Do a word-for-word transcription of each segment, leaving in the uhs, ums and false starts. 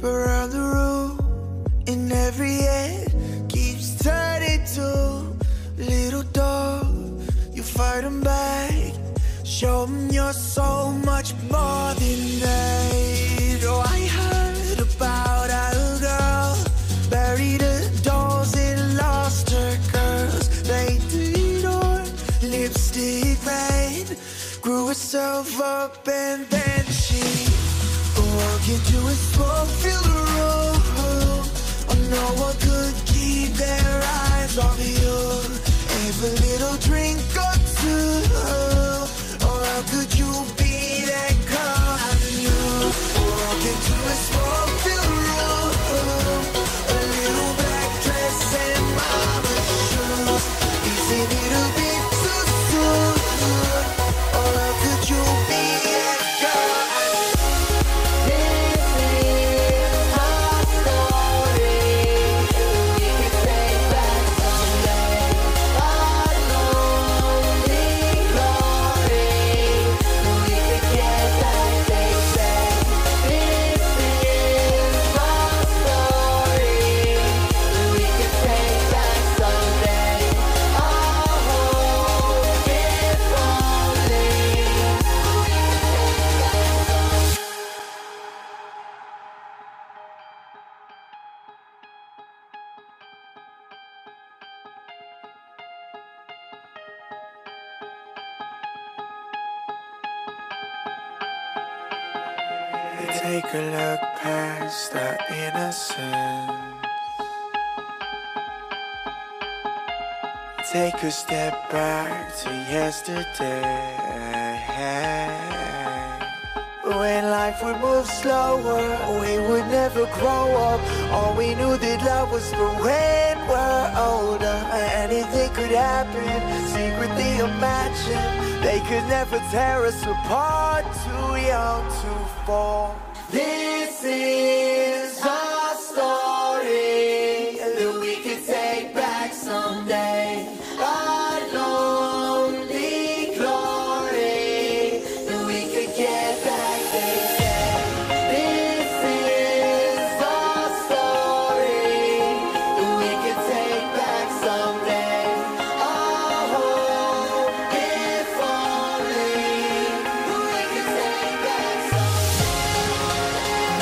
around the room, in every head keeps turning to little dog. You fight 'em back, show 'em you're so much more than that. Oh, I heard about a girl buried her dolls and lost her girls. They did on lipstick red, grew herself up and then she walked into a smoke-filled room. Oh, no one could keep their eyes off you. Every little drink or two. Oh, how could you be that girl I knew? Walk into a smoke-filled room, a little black dress and mama shoes. Is it a little bit too soon? Oh, how could you be that girl I knew? This is our story. We can take back someday our lonely glory. We can get back, they say. This is our story. We can take back someday our hope, if only. Take a look past our innocence. Take a step back to yesterday. When life would move slower, we would never grow up. All we knew that love was for when we're older. Anything could happen, secretly imagine. They could never tear us apart, too young to fall. This is our story that we can take back someday. Our lonely glory that we could get back, they say. This is our story that we can take back someday. Our hope, if only we can take back someday.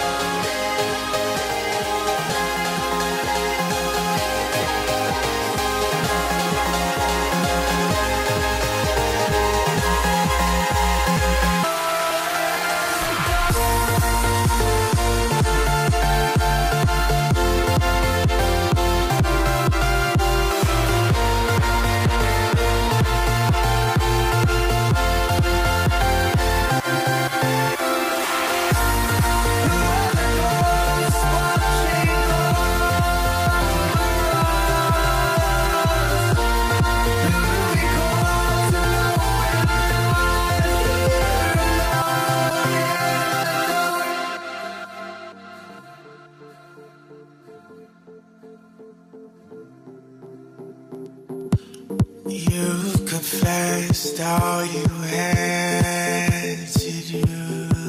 You've confessed all you had to do.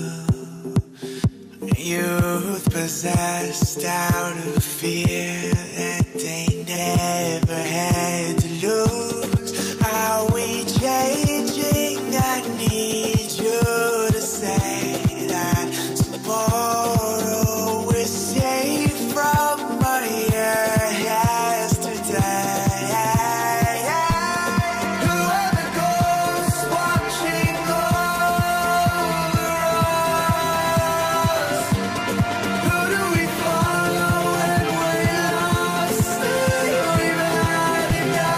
Youth possessed out of fear that they never had to lose. Are we changing? I need you to say that tomorrow we're safe from our yesterday. Whoever goes watching over us, who do we follow when we're lost? We've had enough.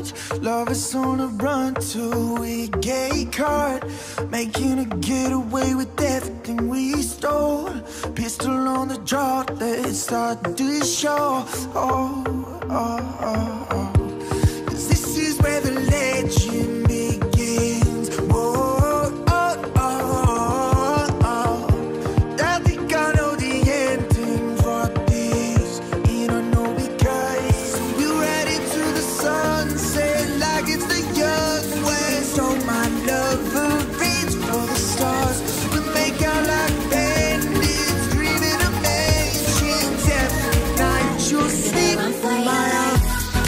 roads. Lovers on a run to a gay card, making a getaway with everything we stole. Pistol on the draw, let's start the show. Oh, oh, oh, oh. 'Cause this is where the legend begins. Whoa, oh, oh, oh. I think I know the ending for this, and I know because we ride into the sunset like it's the young west. So my lover reach for the stars, we make out like bandits, dreaming of mansions. Every night you'll sleep in my arms.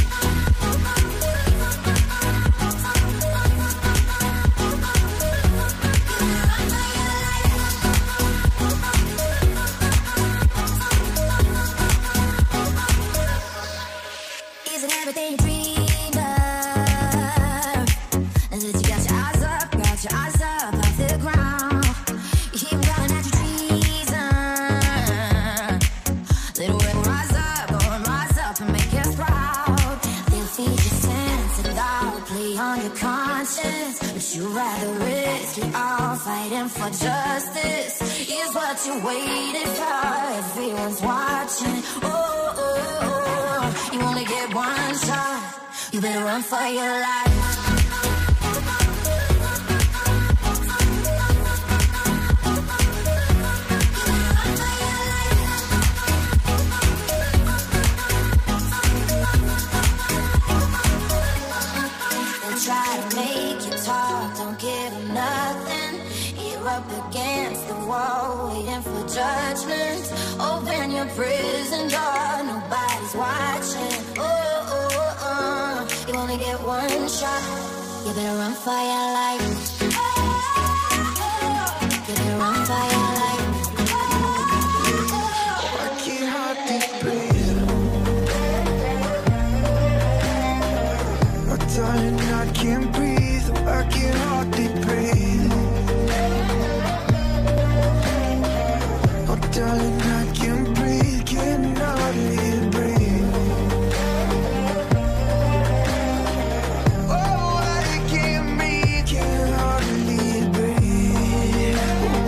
Isn't everything you dreamed of? And that you got your eyes up, got your eyes up off the ground. You hear 'em calling out your treason. Little rebel, rise up, go and rise up and make us proud. They'll feed you sense and doubt, play on your conscience, but you'd rather risk it all, fighting for justice. Is what you waited for. Everyone's watching. Oh, oh, oh. You only get one shot. You better run for your life. They'll try to make you talk, don't give them nothing. You're up against the wall, waiting for judgment. Open your prison door, nobody's watching. Oh, oh, oh, you only get one shot. You better run for your life. You better run for your life. I can't hardly breathe. Oh, darling, I can't breathe. I can't hardly breathe. Oh, darling, I can't breathe. Can hardly breathe. Oh, I can't breathe. Can hardly breathe.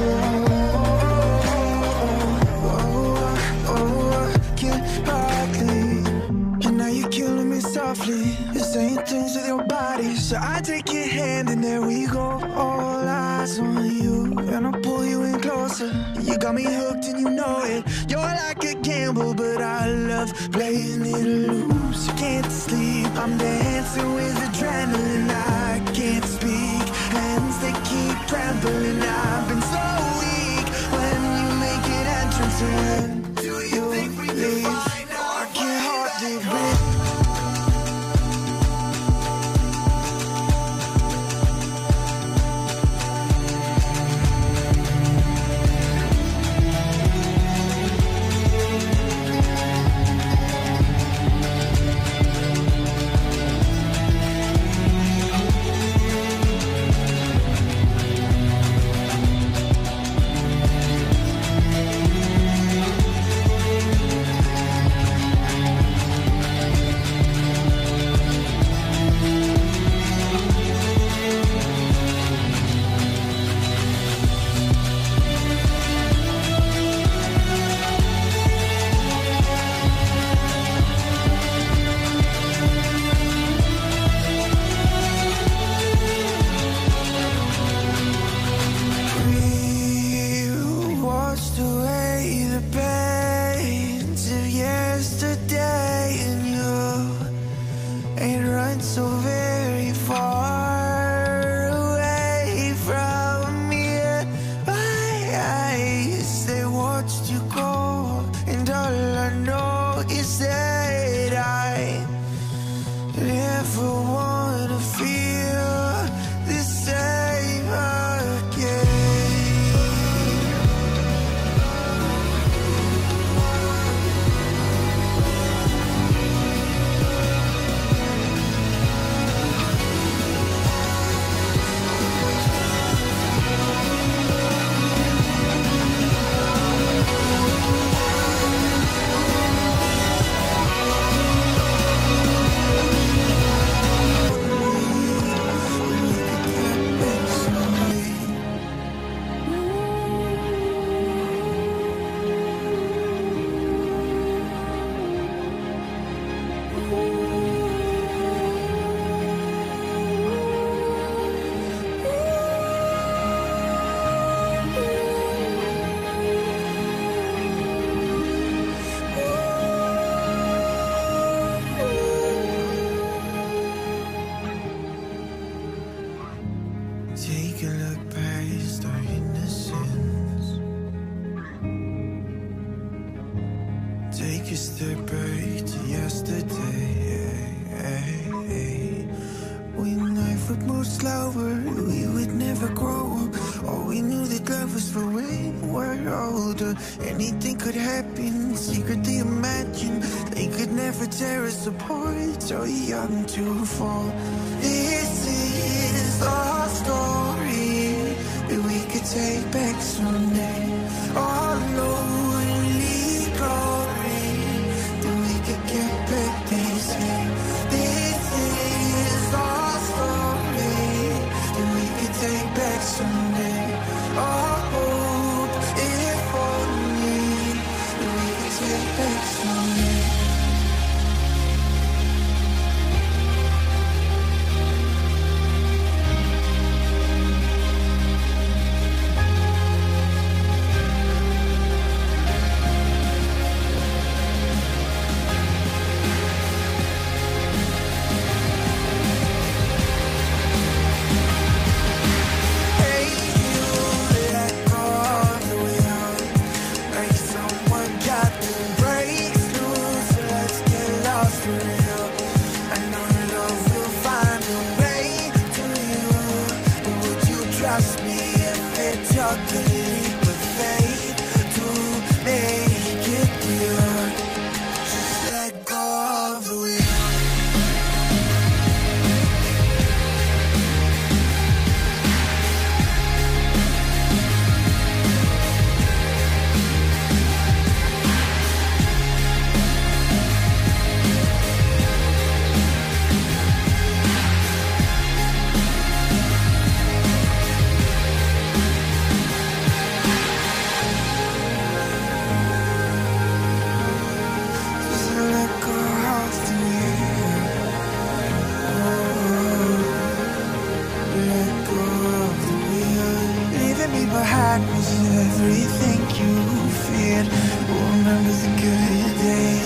Oh, oh, oh, I can't hardly. And now you're killing me softly. You're saying things with your body, so I take your hand and there we go. All eyes on you, and I'll pull you in closer. You got me hooked and you know it. You're like a gamble, but I love playing it loose. You can't sleep, I'm dancing with adrenaline. I can't speak, hands they keep trembling. I've been so weak when you make it entrance. When do you think we can find out? I can't hardly breathe. take back to yesterday. When life would move slower, we would never grow up. All we knew that love was for when we're older. Anything could happen, secretly imagine. They could never tear us apart, so young to fall. This is our story that we could take back someday. Our lonely glory that we could get back, they say. This is our story that we could take back someday. Our hope, if only that we could take back someday. Everything you feared. Remember the good days.